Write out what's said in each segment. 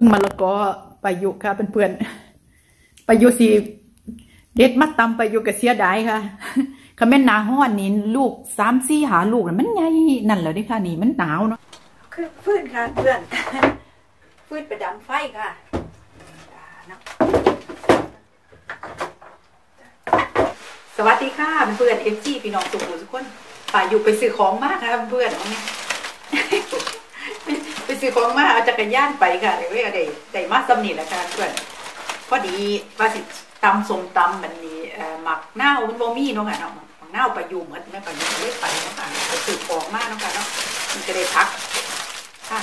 มะละกอไปอยู่ค่ะเพื่อนๆไปอยู่สิเด็ดมัดตำไปอยู่กับเสียดายค่ะคำแม่นหนาห้อนนี่ลูก3-4หาลูกมันใหญ่นั่นแหละนี่ค่ะนี่มันหนาวเนาะคือฟืนค่ะเพื่อนฟืนไปดังไฟค่ะสวัสดีค่ะเพื่อนเอฟจีพี่น้องทุกคนป่าอยู่ไปซื้อของมากค่ะเพื่อนไปซื้อของมาเอาจักรยานไปค่ะเดี๋ยวได้มาสำนีแหละค่ะเพื่อนพอดีว่าสิตำส้มตำมันมีหมักเน่ามันบ่มีเนาะค่ะเนาะหมักเน่าไปอยู่เหมือนแม่ไปอยู่ไม่ไปเนาะค่ะไปซื้อของมากเนาะค่ะเนาะมันจะได้พักค่ะ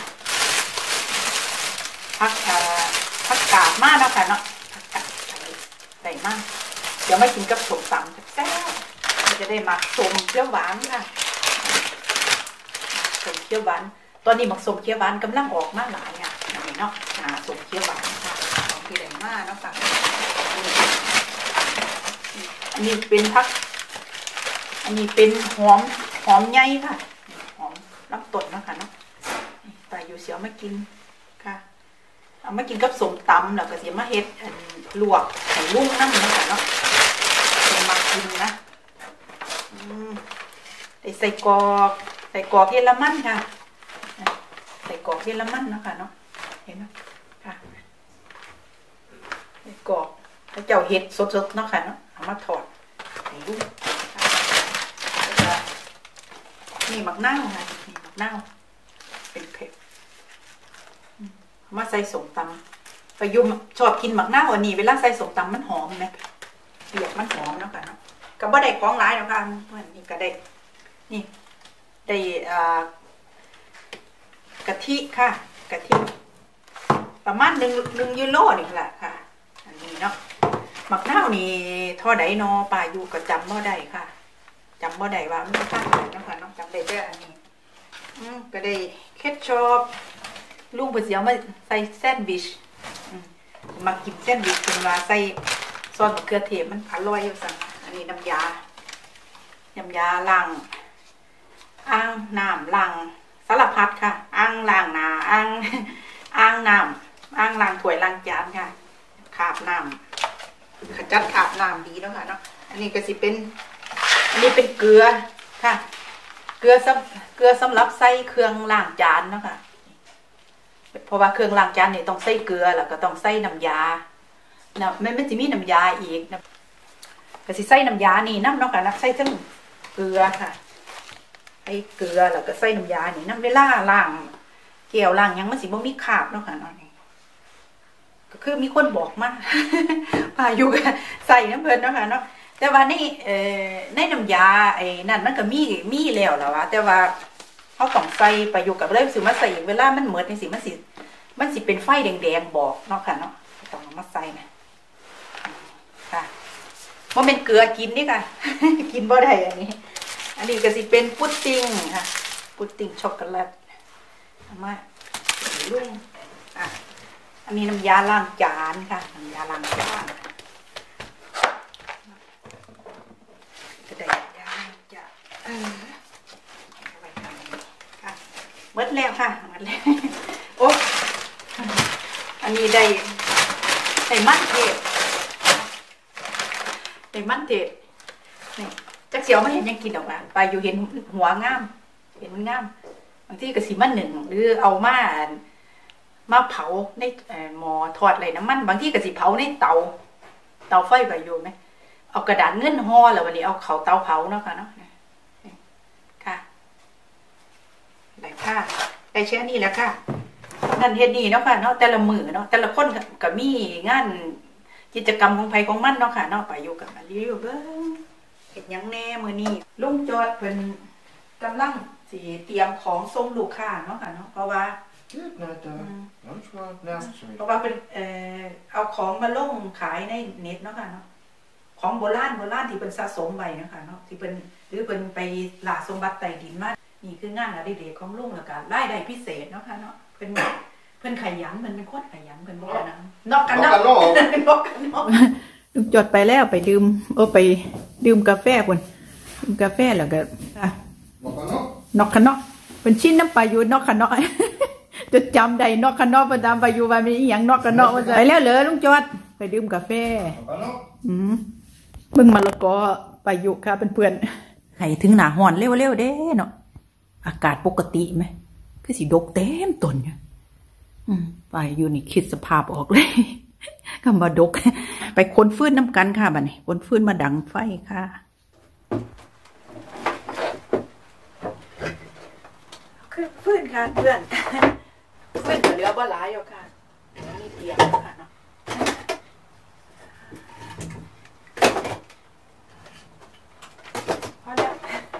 พักกาดมากเนาะค่ะเนาะพักกาดใส่มากเดี๋ยวไม่กินกับส้มตำแซ่บมันจะได้หมักส้มเปรี้ยวหวานค่ะส้มเปรี้ยวหวานตอนนี้หมักส้มเขียวหวานกำลังออกมาหลายอ่ะอย่างนี้เนาะส้มเขียวหวานค่ะของที่แรงมากเนาะค่ะอันนี้เป็นพักอันนี้เป็นหอมใหญ่ค่ะหอมลำต้นนะคะเนาะไปอยู่เสียวมากินค่ะเอามากินกับส้มตำแล้วก็เสียมาเฮ็ดลวกไข่ลุ่มน้ำนะคะเนาะเป็นมากินนะใส่กรอกเยอรมันค่ะใส่กรอกเยอรมันนะคะเนาะเห็นไหมค่ะใส่กรอกถ้าเจ้าเห็ดสดๆเนาะค่ะเนาะเอามาถอดใส่ลูกนี่หมักเน่าค่ะนี่หมักเน่าเป็นเผ็ดมาใส่ส้มตำประยุมชอบกินหมักเน่าอันนี้เวลาใส่ส้มตำมันหอมไหมเปียกมันหอมเนาะค่ะเนาะกับบ่ได้ของร้ายเนาะค่ะนี่ก็ได้นี่ได้กะทิค่ะกะทิประมาณ1 ยูโรนี่แหละค่ะอันนี้เนาะหมักเน่านี่ท่อใดนอป่าอยู่ก็จำบ่ได้ค่ะจำบ่ได้ว่ามันค่าเท่าไหร่เนาะค่ะน้องจำได้แต่อันนี้ก็ได้เคทชอปลุงเพิ่นสิเอามาใส่แซนด์วิชมากินแซนด์วิชเป็นว่าใส่ซอสมะเขือเทศมันอร่อยสั่งอันนี้น้ำยาล้างอ่างน้ำล้างสารพัดค่ะอ่างล้างหน้าอ่างน้ำอ่างล้างถ้วยล้างจานค่ะขาบน้ำขจัดขาบน้ำดีแล้วค่ะเนาะอันนี้ก็สิเป็นอันนี้เป็นเกลือค่ะเกลือสำหรับใส่เครื่องล้างจานเนาะค่ะเพราะว่าเครื่องล้างจานนี่ต้องใส่เกลือแล้วก็ต้องใส่น้ำยาไม่จะมีน้ำยาอีกนะก็สิใส่น้ำยานี่น้ำเนาะค่ะนะใส่ทั้งเกลือค่ะไอ้เกลือแล้วก็ใส่น้ำยานี่น้ำเวลาล้างแก้วล้างยังมันสิบ่มีคราบเนาะค่ะเนาะนี่ก็คือมีคนบอกมาพายุก็ใส่น้ำเพลินเนาะค่ะเนาะแต่ว่าในน้ำยาไอ้นั่นมันก็มีแล้ววะแต่ว่าเขาต้องใส่ประยุกต์กับเลยสิมาใส่เวลามันเหมือนในสิมันสิเป็นไฟแดงๆบอกเนาะค่ะเนาะต้องมาใส่นะค่ะว่าเป็นเกลือกินนี่ค่ะ กินบ่ได้อันนี้ก็สิเป็นพุดดิ้งค่ะพุดดิ้งช็อกโกแลตมาลุ่มอันนี้น้ำยาล้างจานค่ะน้ำยาล้างจานก็ได้ยาจะค่ะหมดแล้วค่ะหมดแล้วโอ้อันนี้ได้มันเทศนี่จักเสียวไม่เห็นยังกินออกมาไปอยู่เห็นหัวงามเห็นมันงามบางทีก็สิมันหนึ่งหรือเอามาเผาในหม้อทอดอะไรน้ำมันบางทีก็สิเผาในเตาไฟไปอยู่ไหมเอากระดาษเงินห่อแล้ววันนี้เอาเขาเตาเผาเนาะค่ะเนาะค่ะได้ค่ะได้แค่นี้แล้วค่ะนั่นเฮ็ดนี่เนาะค่ะเนาะแต่ละมือเนาะแต่ละคนก็มีงานกิจกรรมของไผของมันเนาะค่ะเนาะไปอยู่กับมารีวิวเบิ่งเฮ็ดหยังแน่มื้อนี้ลุงจอดเพิ่นกำลังสิเตรียมของส่งลูกค้าเนาะค่ะเนาะเพราะว่าเป็นเอาของมาลงขายในเน็ตเนาะค่ะเนาะของโบราณที่เป็นสะสมไว้เนาะค่ะเนาะที่เป็นหรือเป็นไปล่าสมบัติใต้ดินมานี่คืองานอดิเรกของลุงแล้วก็รายได้พิเศษเนาะค่ะเนาะเพิ่นขยันเพิ่นเป็นคนขยันเพิ่นบ่นะนอกกันเนาะลุงจอดไปแล้วไปดื่มไปดื่มกาแฟพุ่นดื่มกาแฟแล้วก็นอกกันเนาะเป็นชิ้นน้ำปลาอยู่นอกกันเนาะจดจำได้นอกกันนอกประจำไปอยู่ไปมีอีหยังนอกกันนอกว่าไปแล้วเหรอลุงจอดไปดื่มกาแฟเบิ่งมะละกอไปอยู่ค่ะเพื่อนๆให้ถึงหน้าร้อนเร็วๆเด้เนาะอากาศปกติไหมคือสิดกเต็มต้นเนี่ยไปอยู่นี่คิดสภาพออกเลยคำว่าดกไปคนฟื้นน้ำกันค่ะบัดนี้คนฟื้นมาดังไฟค่ะฟื้นค่ะเพื่อนฟื้นเหลือบ่หลายอยู่ค่ะนี่เตียงค่ะเนาะพอแล้ว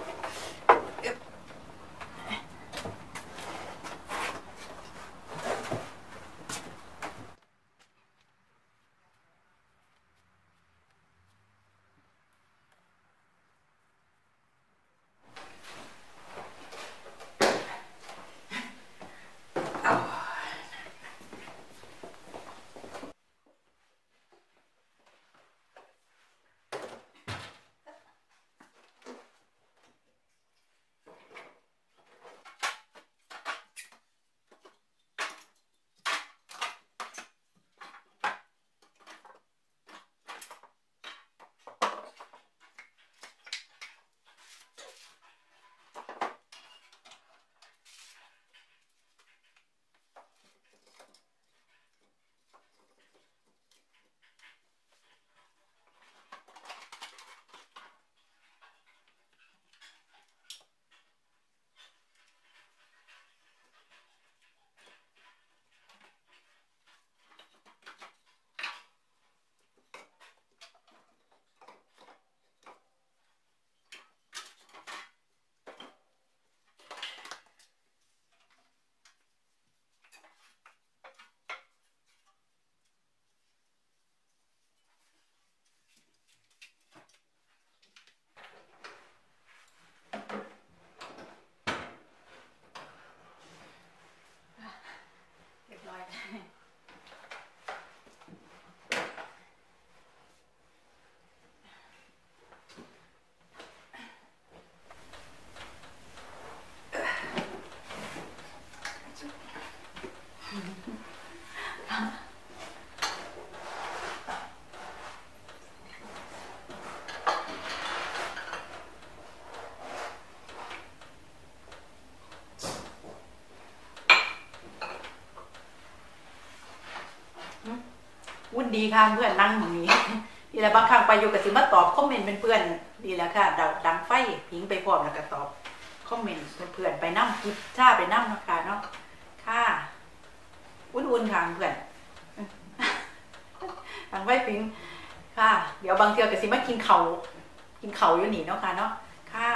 วุ่นดีค่ะเพื่อนนั่งอย่างนี้ดีแล้วบางครั้งไปอยู่กับสิมาตอบคอมเมนต์เป็นเพื่อนดีแล้วค่ะดังไฟพิงไปพร้อมแล้วก็ตอบคอมเมนต์เพื่อนไปนั่งกินชาไปนั่งนะคะเนาะค่ะวุ่นค่ะเพื่อนดังไฟพิงค่ะเดี๋ยวบางเทื่อกับสิมากินเขาอยู่หนีเนาะค่ะเนาะค่ะ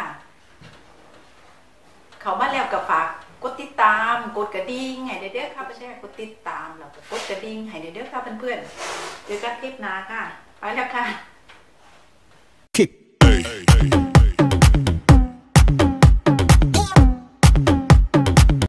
เขามาแล้วกับฝากกดติดตามกดกระดิ่งให้เด้อค่ะไม่ใช่กดติดตามแล้วก็กดกระดิ่งให้เด้อค่ะเพื่อนๆเจอกันคลิปหน้าค่ะไปแล้วค่ะ